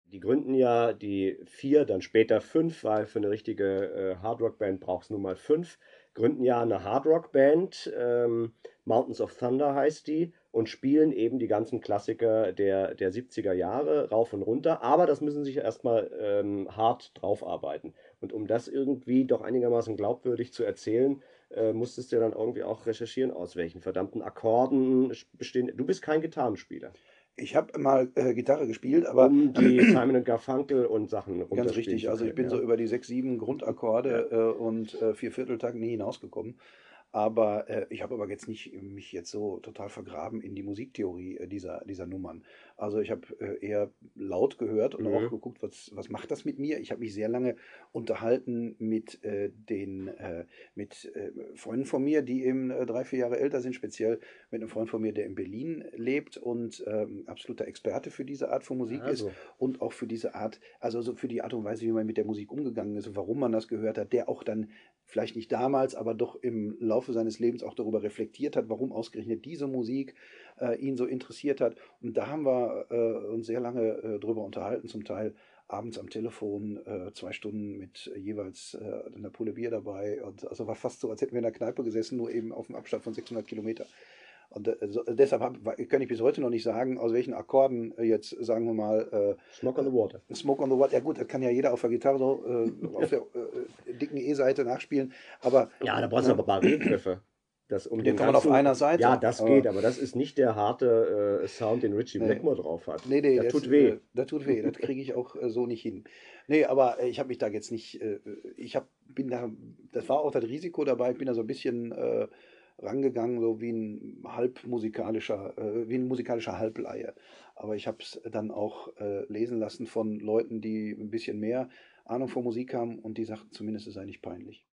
Die gründen ja die 4, dann später 5, weil für eine richtige Hardrock-Band brauchst du nun mal 5, gründen ja eine Hardrock-Band, Mountains of Thunder heißt die, und spielen eben die ganzen Klassiker der 70er Jahre rauf und runter, aber das müssen sie sich erstmal hart draufarbeiten. Und um das irgendwie doch einigermaßen glaubwürdig zu erzählen, musstest du dann irgendwie auch recherchieren, aus welchen verdammten Akkorden bestehen. Du bist kein Gitarrenspieler, Ich habe mal Gitarre gespielt, aber um die Simon und Garfunkel und Sachen ganz runterspielen richtig. zu Also ich können, bin so ja? über die 6, 7 Ja. Grundakkorde und Viervierteltakt nie hinausgekommen. Aber ich habe aber jetzt nicht mich jetzt so total vergraben in die Musiktheorie dieser Nummern. Also ich habe eher laut gehört und auch Mhm. geguckt, was macht das mit mir. Ich habe mich sehr lange unterhalten mit Freunden von mir, die eben 3, 4 Jahre älter sind, speziell mit einem Freund von mir, der in Berlin lebt und absoluter Experte für diese Art von Musik ist Also, und auch für diese Art, also so für die Art und Weise, wie man mit der Musik umgegangen ist und warum man das gehört hat, der auch dann vielleicht nicht damals, aber doch im Laufe seines Lebens auch darüber reflektiert hat, warum ausgerechnet diese Musik ihn so interessiert hat. Und da haben wir uns sehr lange drüber unterhalten, zum Teil abends am Telefon, 2 Stunden mit jeweils einer Pulle Bier dabei. Und also war fast so, als hätten wir in der Kneipe gesessen, nur eben auf dem Abstand von 600 Kilometer. Und deshalb kann ich bis heute noch nicht sagen, aus welchen Akkorden jetzt, sagen wir mal, Smoke on the Water. Smoke on the Water. Ja gut, das kann ja jeder auf der Gitarre so auf der dicken E-Seite nachspielen. Aber Ja, da brauchst du aber Barré-Griffe. Das um den den kann man auf ganzen. einer Ja, Seite. das geht, Aber aber das ist nicht der harte Sound, den Richie nee, Blackmore drauf hat. nee, Der tut weh. das tut weh. Das kriege ich auch so nicht hin. Nee, aber ich habe mich da jetzt nicht, bin da, das war auch das Risiko dabei. Ich bin da so ein bisschen rangegangen, so wie ein musikalischer Halblaie. Aber ich habe es dann auch lesen lassen von Leuten, die ein bisschen mehr Ahnung von Musik haben und die sagten zumindest, es sei nicht peinlich.